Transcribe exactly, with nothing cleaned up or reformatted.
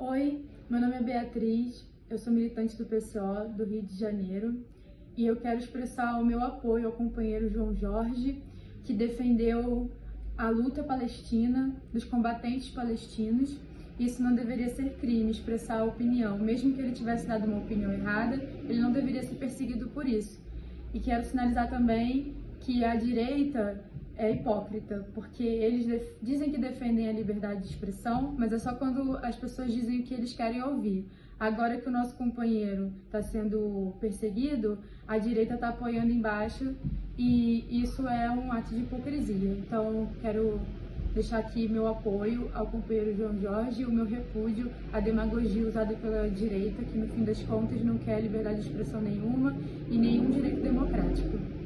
Oi, meu nome é Beatriz, eu sou militante do P C O do Rio de Janeiro e eu quero expressar o meu apoio ao companheiro João Jorge, que defendeu a luta palestina, dos combatentes palestinos. Isso não deveria ser crime, expressar a opinião. Mesmo que ele tivesse dado uma opinião errada, ele não deveria ser perseguido por isso. E quero sinalizar também que a direita é hipócrita, porque eles dizem que defendem a liberdade de expressão, mas é só quando as pessoas dizem o que eles querem ouvir. Agora que o nosso companheiro está sendo perseguido, a direita está apoiando embaixo e isso é um ato de hipocrisia. Então, quero deixar aqui meu apoio ao companheiro João Jorge e o meu repúdio à demagogia usada pela direita, que no fim das contas não quer liberdade de expressão nenhuma e nenhum direito democrático.